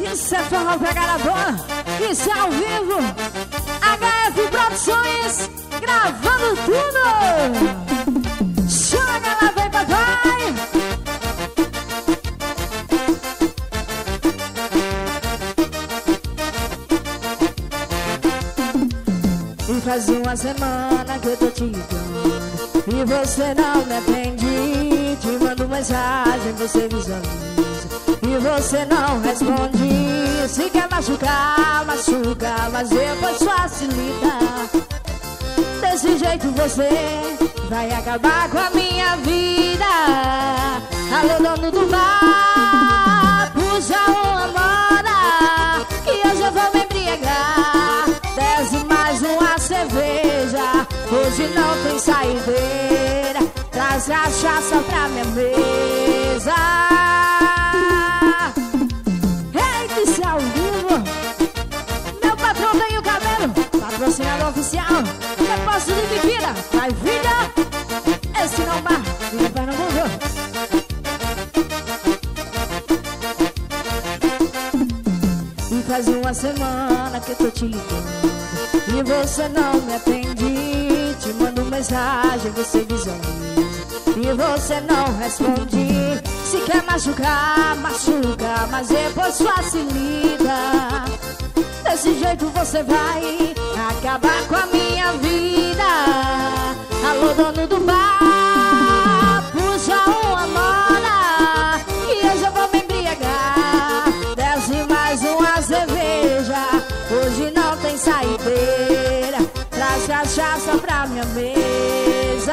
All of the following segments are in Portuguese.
Isso é forró pegada boa, isso é ao vivo. HF Produções, gravando tudo. Chama lá, vem papai. E faz uma semana que eu tô te ligando e você não me atende. Te mando mensagem, você visualiza e você não responde. Se quer machucar, machuca, mas depois facilita. Desse jeito você vai acabar com a minha vida. Alô, dono do bar, puxa uma moda que hoje eu vou me embriagar. Desce mais uma cerveja, hoje não tem saideira. Traz cachaça pra minha mesa. Eita, isso é ao vivo. Meu patrão tem o cabelo, patrocinador oficial. Depósito de bebida, vai vida. Esse não bar, vida Pernambuco. E faz uma semana que eu tô te ligando e você não me atende. Te mando mensagem, você visualiza e você não responde. Se quer machucar, machuca, mas depois facilita. Desse jeito você vai acabar com a minha vida. Alô, dono do bar, puxa uma moda que hoje eu vou me embriagar. Desce mais uma cerveja, hoje não tem saideira. Traz cachaça pra minha mesa.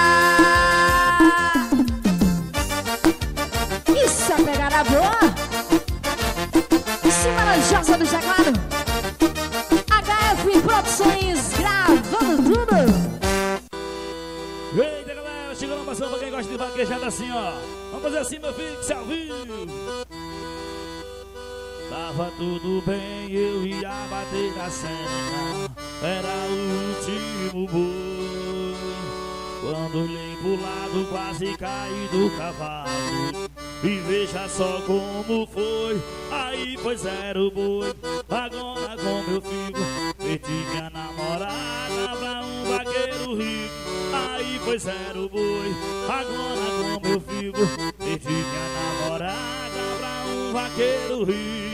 Isso é pegada boa. Em cima da jossa do teclado, HF Produções, gravando tudo. Eita, galera, chegando a maçã pra quem gosta de vaquejada assim, ó. Vamos fazer assim, meu filho, que se ouviu. Tava tudo bem, eu ia bater a cena. Era o último boi. Quando olhei pro lado, quase caí do cavalo. E veja só como foi. Aí foi zero boi. Agora como eu fico, perdi minha namorada pra um vaqueiro rico. Aí foi zero boi. Agora como eu fico, perdi minha namorada pra um vaqueiro rico.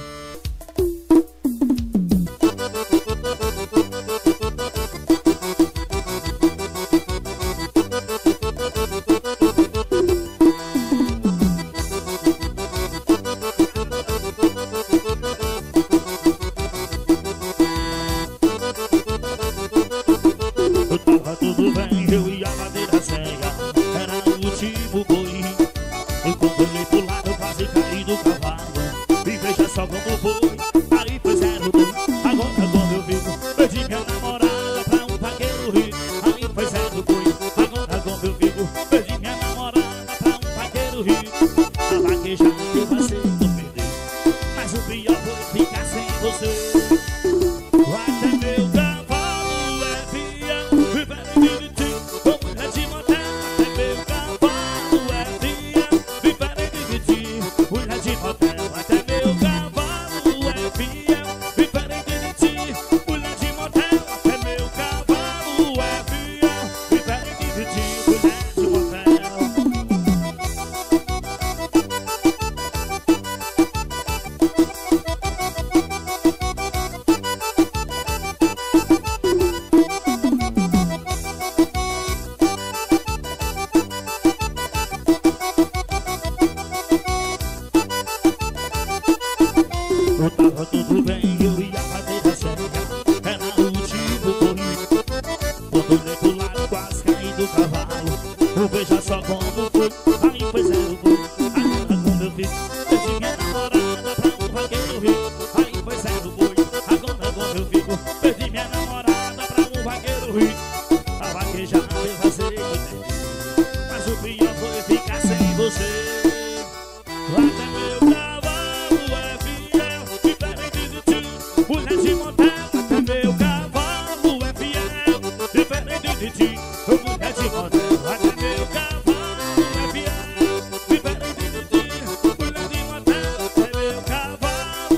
Tudo bem, eu ia bater a senha. Era o último boi. E quando olhei pro lado, eu quase caí do cavalo. E veja só como foi. Aí foi zero boi. Agora como eu vivo, perdi minha namorada pra um vaqueiro rico. Aí foi zero boi. Agora como eu vivo, perdi minha namorada pra um vaqueiro rico. A vaquejada eu passei por perder, mas o pior foi ficar sem você. Até meu cavalo é fiel, diferente de ti, como mulher de motel. Até meu cavalo é fiel, diferente de ti, mulher de motel. Até meu cavalo é fiel, diferente de ti, mulher de motel. Até meu cavalo é fiel, diferente de ti, mulher de motel. Eu tava tudo bem, eu ia bater a senha. Era o último boi. Quando olhei pro lado, quase caí do cavalo. Eu veja só como foi. Aí foi zero boi. Agora como eu fiz, perdi minha namorada pra um vaqueiro rico. Aí foi zero boi. Agora como eu fico, perdi minha namorada pra um vaqueiro rico. A vaquejada eu passei por perder, mas o pior foi ficar sem você. Até meu cavalo é fiel, diferente de ti, mulher de motel. Até meu cavalo é fiel, diferente de ti, mulher de motel. Até meu cavalo é fiel, diferente de ti, mulher de motel. Até meu cavalo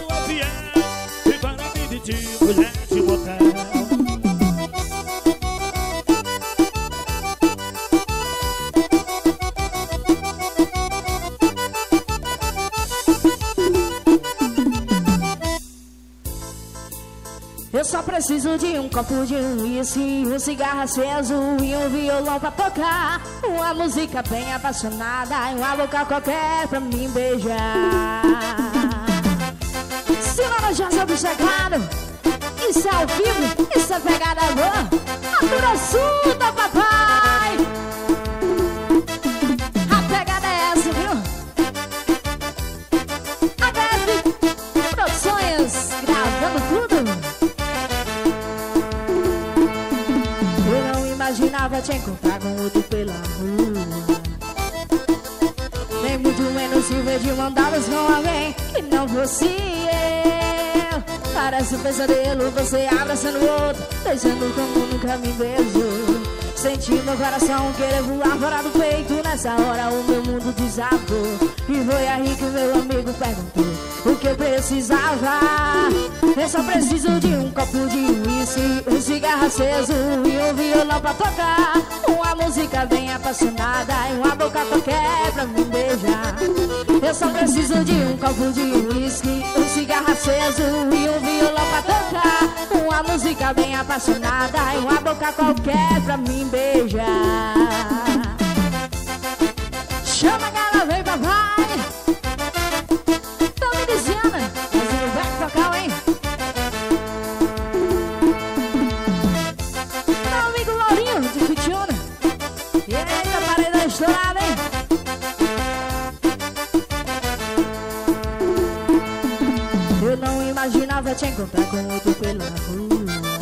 só preciso de um copo de uísque, um cigarro aceso e um violão pra tocar. Uma música bem apaixonada e uma boca qualquer pra me beijar. Silvana Josa do Chegado, isso é ao vivo, isso é pegada boa. Aturaçuda, papai. A pegada é essa, viu? A BF Produções gravando tudo. Eu não imaginava te encontrar com outro pela rua, nem muito menos se ver de mão dadas com alguém que não fosse eu. Parece um pesadelo, você abraçando o outro, beijando como nunca me beijou. Senti meu coração querer voar fora do peito. Nessa hora o meu mundo desabou. E foi aí que o meu amigo perguntou o que eu precisava. Eu só preciso de um copo de uísque, um cigarro aceso e um violão pra tocar. Uma música bem apaixonada e uma boca qualquer pra me beijar. Eu só preciso de um copo de uísque, um cigarro aceso e um violão pra tocar. Uma música bem apaixonada e uma boca qualquer pra me beijar. Chama a galera, vem papai. Tô me dizendo, mas não vai tocar, hein? Meu amigo Laurinho de Futiona. E eita, paredão estourado, hein? Eu não imaginava te encontrar com outro pela rua,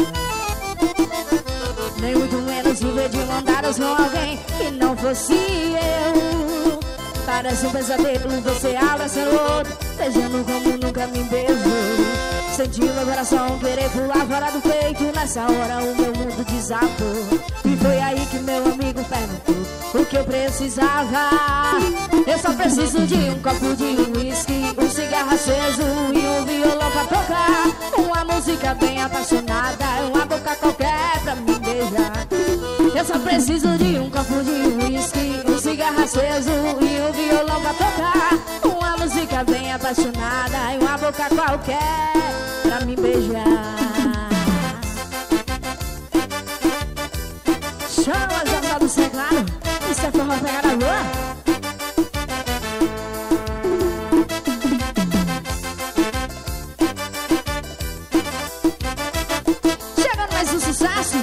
nem muito menos se ver de mão dadas com alguém que não fosse eu. Parece um pesadelo, você abraçando o outro, beijando como nunca me beijou. Senti meu coração querer pular fora do peito. Nessa hora o meu mundo desabou. E foi aí que meu amigo perguntou o que eu precisava. Eu só preciso de um copo de uísque, um cigarro aceso e um violão pra tocar. Uma música bem apaixonada, uma boca qualquer pra me beijar. Eu só preciso de um copo de uísque, um cigarro aceso e um violão pra tocar. Uma música bem apaixonada e uma boca qualquer pra me beijar. Chama a Josa do Chegado, isso é forró pegada boa. Chegando mais um sucesso.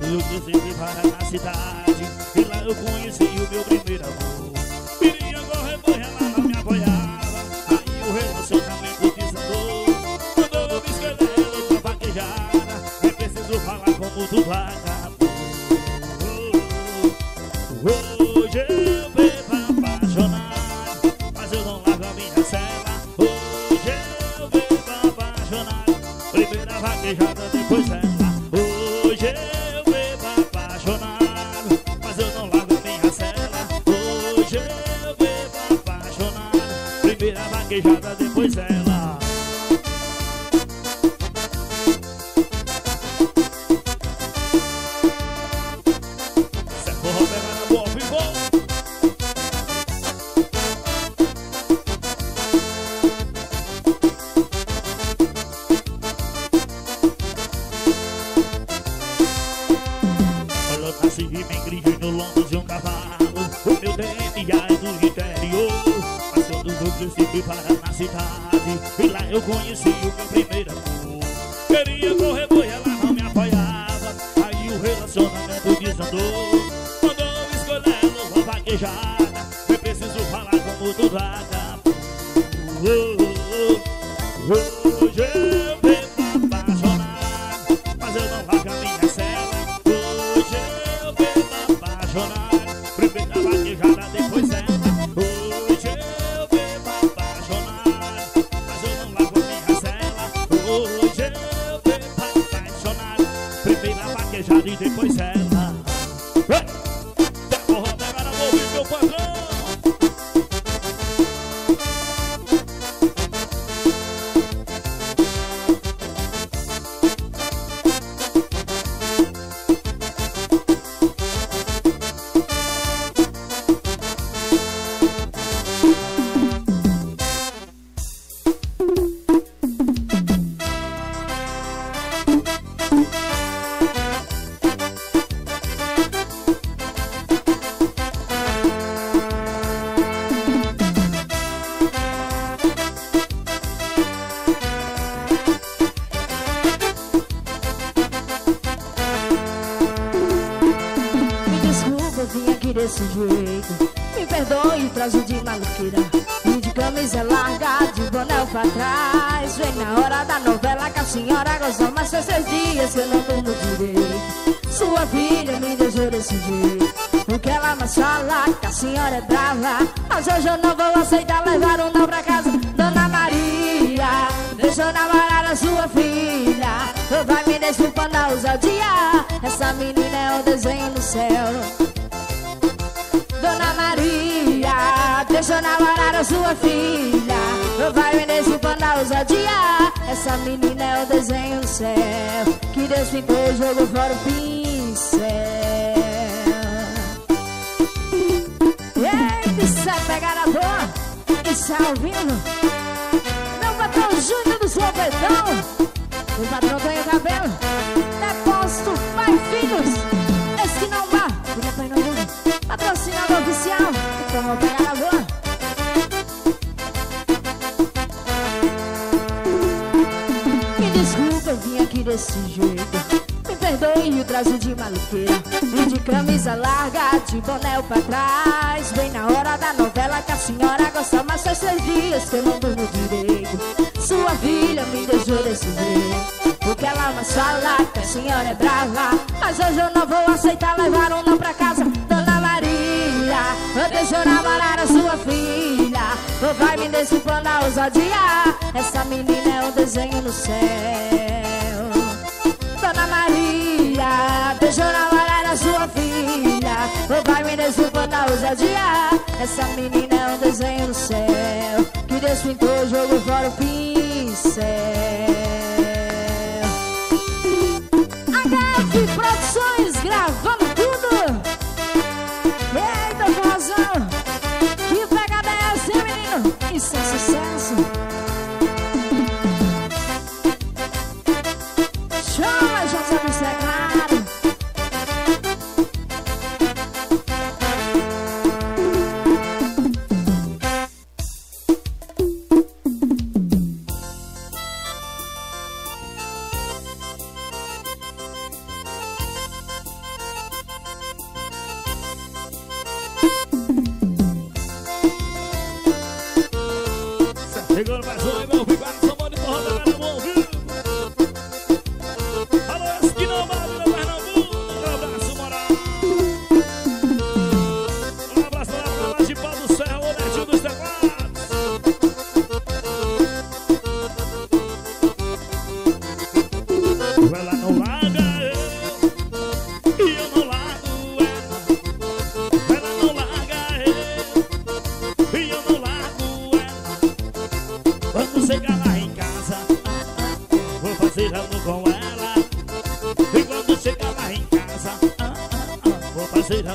eu cresci fui parar na cidade. E lá eu conheci o meu primeiro amor. Queria correr, foi ela não me apoiava. Aí o relacionamento desandou. Quando eu me esqueci pra vaquejada, nem preciso falar como tu vagabundo. Hoje eu bebo apaixonado, mas eu não largo a minha cela. Hoje eu bebo apaixonado, primeira vaquejada, depois ela. Hoje eu bebo apaixonado, mas eu não largo a minha cela. Hoje eu bebo apaixonado, primeira vaquejada, depois ela. Nasci bem gringo no lombo de um cavalo. O meu DNA é do interior, mas quando eu cresci fui parar na cidade. E lá eu conheci o meu primeiro amor. Queria correr, boi, ela não me apoiava. Aí o relacionamento desandou. Quando eu escolhi ela, uma vaquejada, nem preciso falar como tu vagabundo. Hoje eu bebo apaixonado, mas eu não largo a minha cela. Hoje eu bebo apaixonado, primeira vaquejada, depois ela. Hoje eu bebo apaixonado, mas eu não largo a minha cela. Hoje eu bebo apaixonado, primeira vaquejada e depois ela. Deborah, pega na mão, meu patrão. Desse jeito, me perdoe, trazo de maluqueira e de camisa larga, de boné pra trás. Vem na hora da novela que a senhora gostou, mas faz 3 dias que eu não durmo direito. Sua filha me deixou desse jeito, porque ela mais fala que a senhora é brava. Mas hoje eu não vou aceitar levar um não pra casa. Dona Maria, deixa eu namorar a sua filha. Vai me desculpando a ousadia, essa menina é um desenho no céu. Dona Maria, deixa eu namorar a sua filha. Vai me desculpando a ousadia, essa menina é o desenho do céu. Que Deus pintou e jogou fora o pincel. Ei, isso é pegada boa, isso é ao vivo. Meu patrão Júnior do Sopetão. O patrão tem o cabelo, depósito, pai, filhos. Esse que não dá, filha, pai, não dá. Patrocinador oficial, então vou pegar na boa. Me desculpa, eu vim aqui desse jeito. Me perdoe o trazo de maluqueira e de camisa larga, de boné pra trás. Bem na hora da novela que a senhora gosta, mas faz 3 dias que eu não durmo direito. Sua filha me deixou desse jeito, porque ela mais fala que a senhora é brava. Mas hoje eu não vou aceitar levar um não pra casa. Dona Maria, deixa eu namorar a sua filha. Vai me desculpando a ousadia, essa menina é um desenho no céu. Dona Maria, deixa eu namorar a sua filha. Vai me desculpando a ousadia, essa menina é um desenho no céu. Que Deus pintou, jogou fora o pincel. HF Produções gravando tudo. Eita, forrozão, que pegada é essa, hein, menino? Isso é sucesso. Chama, já sabe se é claro.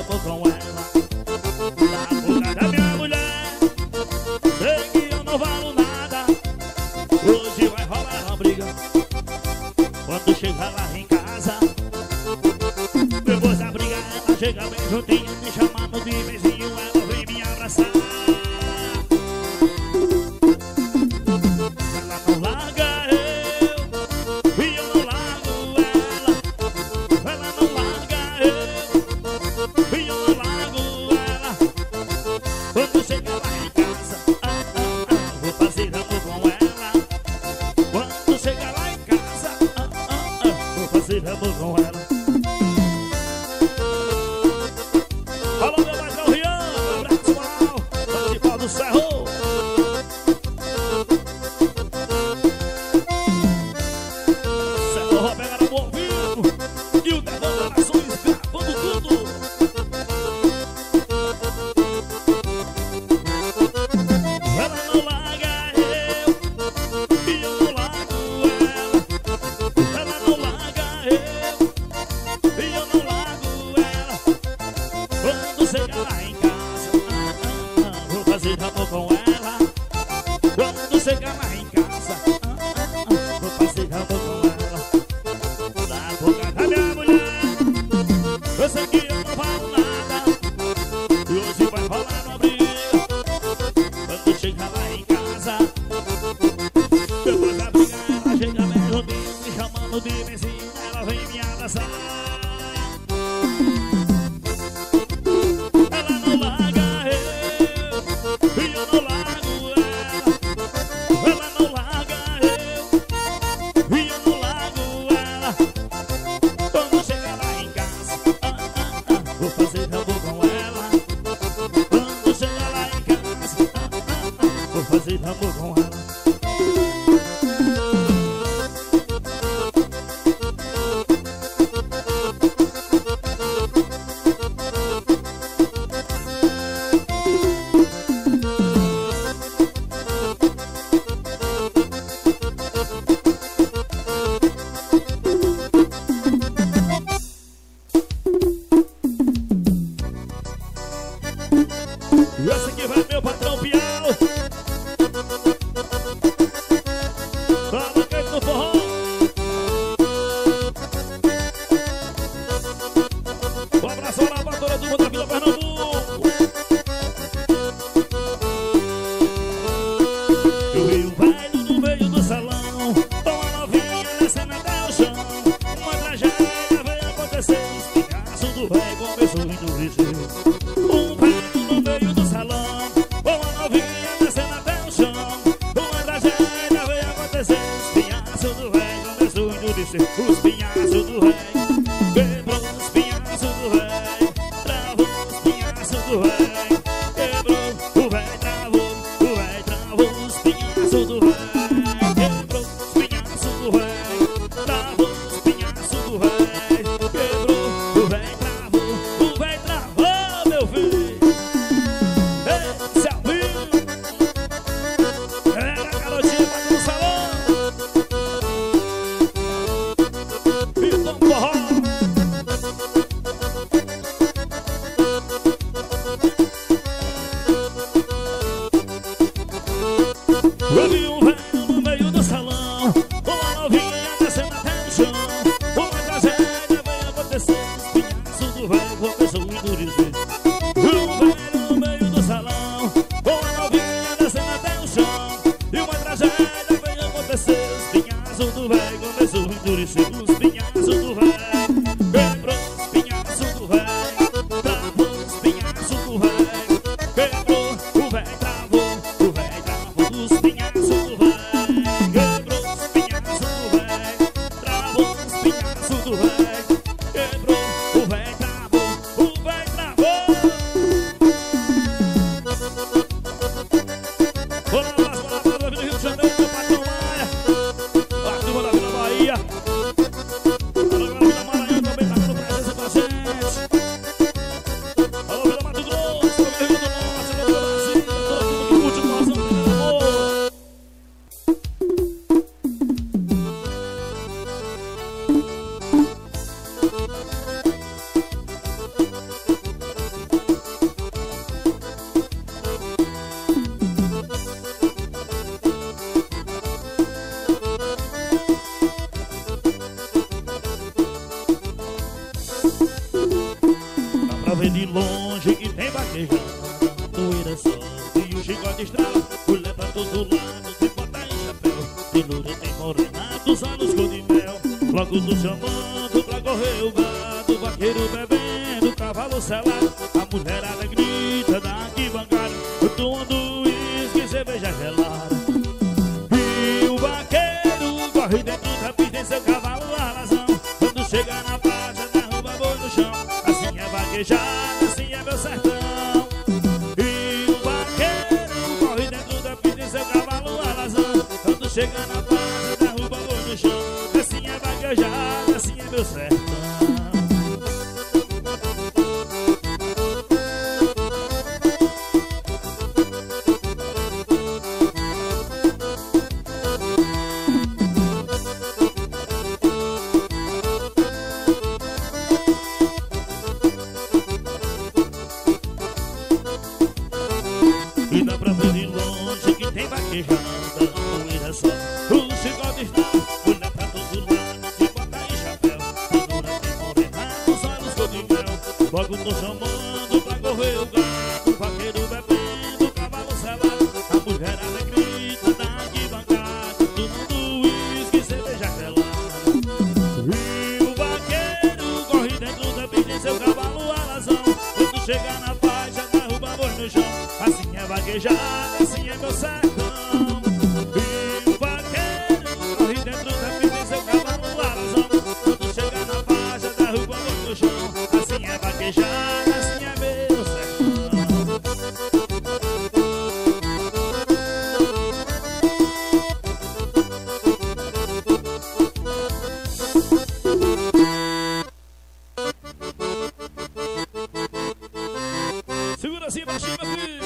amor com ela. Da boca da minha mulher, sei que eu não valo nada. Hoje vai rolar uma briga quando chegar lá em casa. Depois da briga ela chega bem juntinha, me chamando de vizinho, ela vem me abraçar. Ela não larga eu, e eu não largo ela. Ela não larga eu, e eu não largo ela. Quando chegar lá em casa, vou fazer amor com ela. Quando chegar lá em casa, vou fazer amor com ela. Alô, meu patrão Rian, um abraço mal, fala de pau do Cerro. Cerro vai pegar no bom vivo e o Devão Nações gravando tudo. Ela não larga eu, e eu não largo ela. Ela não larga eu, e eu não largo ela. Quando chegar lá em casa, vou fazer amor com ela. Quando chegar lá em casa, vou fazer amor com ela. Da boca da minha mulher, eu sei que eu não falo nada. E hoje vai rolar uma briga quando chegar lá em casa. Depois da briga ela chega bem juntinho, me chamando de vizinho, ela vem me abraçar. Ela não larga eu, e eu não largo ela. Ela não larga eu, e eu não largo ela. Quando chegar lá em casa, vou fazer amor com ela. Quando chegar lá em casa, vou fazer amor com ela. E esse aqui vai meu patrão Piau. Fala quem no forró. Um abraço lá pra todo mundo da Vila Pernambuco. Eu vi um baile no meio do salão, com a novinha descendo até o chão. Uma tragédia veio acontecer, o espinhaço do velho começou a endurecer. Um baile no meio do salão, com a novinha descendo até o chão. Uma tragédia veio acontecer, o espinhaço do velho começou a endurecer. O espinhaço do velho quebrou, o espinhaço do velho travou, o espinhaço do velho quebrou, o velho travou, o velho travou, o espinhaço do velho quebrou, o espinhaço do velho travou, o espinhaço do velho quebrou, o velho travou, meu filho. Esse é o vivo. Era a garotinha pra no salão. Então forró. longe que tem vaquejada, poeira sobe e o chicote estrala. Mulher pra todo lado, tem bota e chapéu, tem loura, tem morena, dos olhos cor de mel. Logo tô chamando pra correr o gado, vaqueiro bebendo, cavalo selado. A mulherada grita da arquibancada, tomando uísque, cerveja gelada. E o vaqueiro corre dentro da pista em seu cavalo alazão. Quando chega na faixa, derruba boi no chão. Assim é vaquejada, assim é meu sertão. E o vaqueiro corre dentro da pista em seu cavalo alazão. Quando chega na faixa, derruba boi no chão. Assim é vaquejada, assim é meu sertão. E dá pra ver de longe que tem vaquejada, poeira só, o chicote está. Olha pra todo lado, de bota e chapéu, figura tem morena, os olhos cor de mel. Logo tô chamando pra correr o gado, vaqueiro bebendo, cavalo selado. A mulherada grita da arquibancada, tomando uísque, cerveja gelada. E o vaqueiro corre dentro da pista em seu cavalo alazão. Quando chega na faixa, derruba boi no chão. Assim é vaquejada, assim é meu sertão. E o vaqueiro corre dentro da pista em seu cavalo alazão. Quando chega na faixa, derruba boi no chão. Assim é vaquejada, assim é meu sertão. Segura assim, baixinho, meu filho.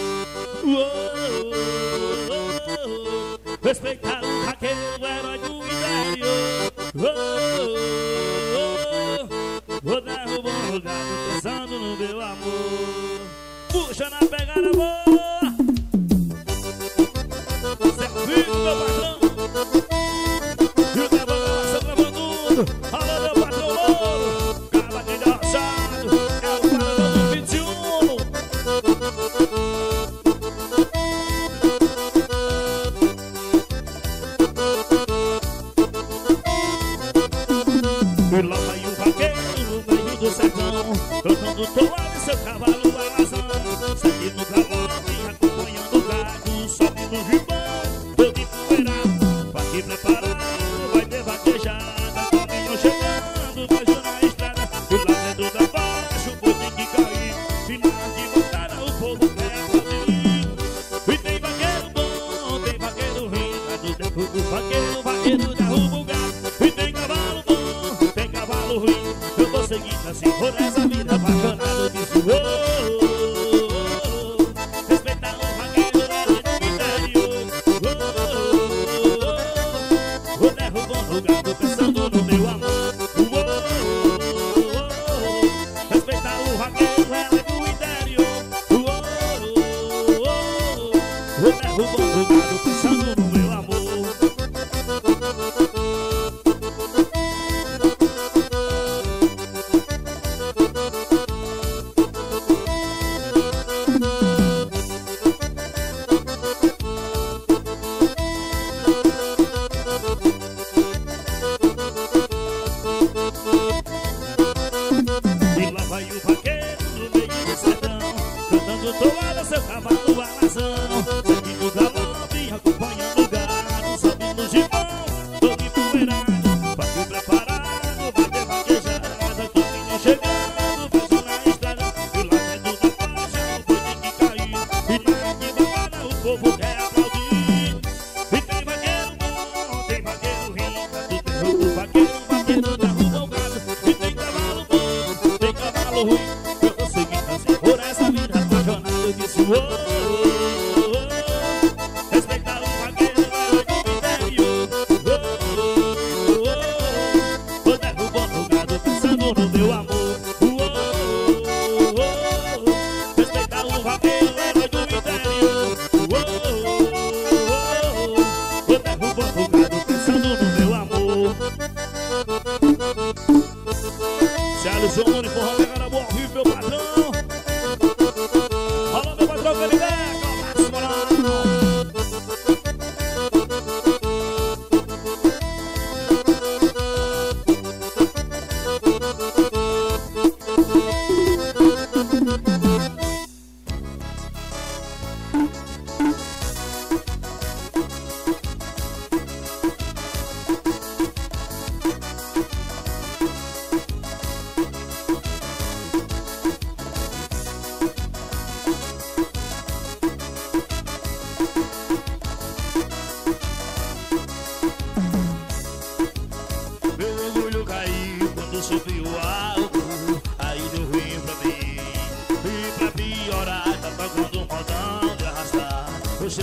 Respeitar o vaqueiro, o herói do interior. Vou derrubar um lugar, pensando no meu amor. Puxa na pegada boa. Servindo meu patrão. E o Devoração gravou tudo. Alô, meu patrão louro. Cavaquinho roçado. É o paradão do 21. E lá vai o vaqueiro no meio do sertão, cantando toalha e seu cavalo alazão. Segue no galope, acompanhando o gado, sobe no gibão, todo empoeirado. Vaqueiro preparado, vai ter vaquejada, caminhão chegando, beijo na estrada. E lá dentro da baixa o boi tem que cair, e na arquibancada o povo quer aplaudir. E tem vaqueiro bom, tem vaqueiro ruim, lá do tempo do vaqueiro, o vaqueiro derruba o gado. E tem cavalo bom, tem cavalo ruim, eu vou seguindo assim por essa vida apaixonada. Eu disse, respeitar o vaqueiro, herói do interior. Vou derrubando o gado, pensando no meu amor. Respeitar o vaqueiro, herói do interior. Vou derrubando o gado, pensando no meu amor. E lá vai o vaqueiro no meio do sertão, cantando toalha, seu cavalo alazão. Segue no galope, acompanhando o gado, sobe no gibão, todo empoeirado. Vaqueiro preparado, vai ter vaquejada, caminhão chegando, beijo na estrada. E lá dentro da faixa o boi tem que cair, e na arquibancada o povo quer aplaudir. E tem vaqueiro bom, tem vaqueiro ruim, tá tudo derruba o vaqueiro, o vaqueiro derruba o gado. E tem cavalo bom, tem cavalo ruim, eu vou seguindo assim por essa vida apaixonada. Eu disse, respeitar o vaqueiro, herói do interior. Vou derrubando o gado, pensando no meu amor. Respeitar o vaqueiro, herói do interior. Vou derrubando o gado, pensando no meu amor. Se a Alisson for pegando a boa, vive meu patrão.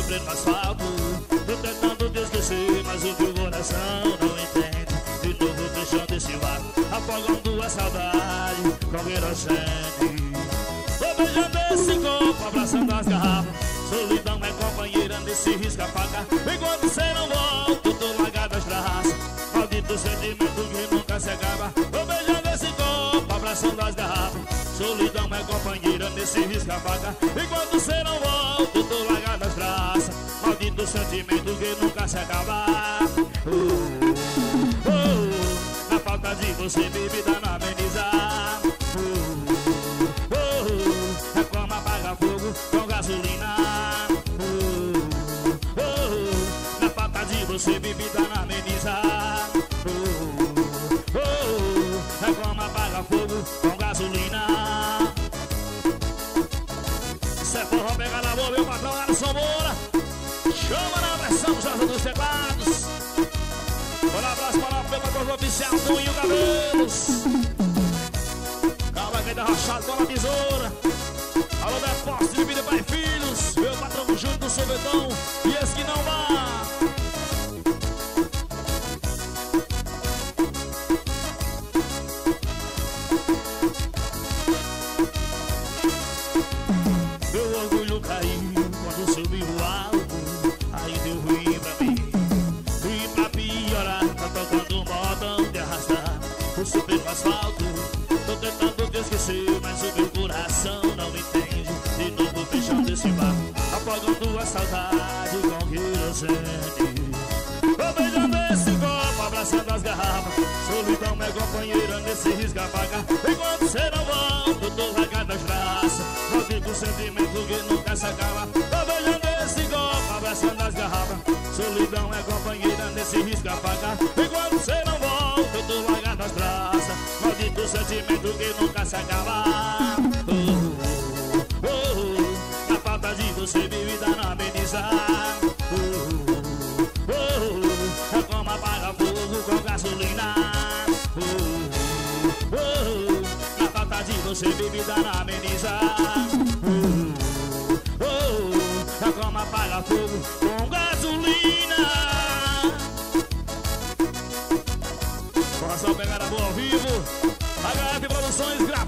sofrendo no asfalto. Tô tentando te esquecer, mas o teu coração não entende. De novo deixando esse vácuo, afogando a saudade com querosene. Tô beijando esse copo, abraçando as garrafas. Solidão é companheira nesse risca-faca. Enquanto cê não volta, tô largado as traças. Maldito sentimento que nunca se acaba. Tô beijando esse copo, abraçando as garrafas. Solidão é companheira nesse risca-faca. Enquanto cê não volta, tô largado as traças. Maldito sentimento que nunca se acaba. Na falta de você, bebida não amenizar. É como apagar fogo com gasolina. Na falta de você, bebida não amenizar. É como apagar fogo com gasolina. Isso é forró, pega na boa, meu patrão Alisson Moura. Chama na pressão, Jorge dos Teclados. Um abraço para o meu patrão oficial, Toninho Cabelos. Calma, quem tá rachado com a tesoura. Alô, Depósito de Vida Pai Filhos. Meu patrão Júlio do Sorvetão. E esse que não dá. Meu orgulho caiu quando subiu o alto. Aí deu ruim pra mim. E pra piorar, tá tocando um modão de arrastar. O subir no asfalto. Tô tentando te esquecer, mas o meu coração não entende. De novo fechando esse barco, apagando a saudade com querosene. Tô beijando esse copo, abraçando as garrafas. Solidão é companheira nesse risca-faca. Enquanto cê não volta, tô largado as traças. Maldito sentimento que nunca se acaba. Tô beijando esse copo, abraçando as garrafas. Solidão é companheira nesse risca-faca. Enquanto cê não volta, tô largado as traças. Maldito sentimento que nunca se acaba. Na falta de você, bebida não amenizar. É como apagar fogo com gasolina. Na falta de você, bebida não amenizar. É como apagar fogo com gasolina. Coração pegar a boa ao vivo. HF Produções,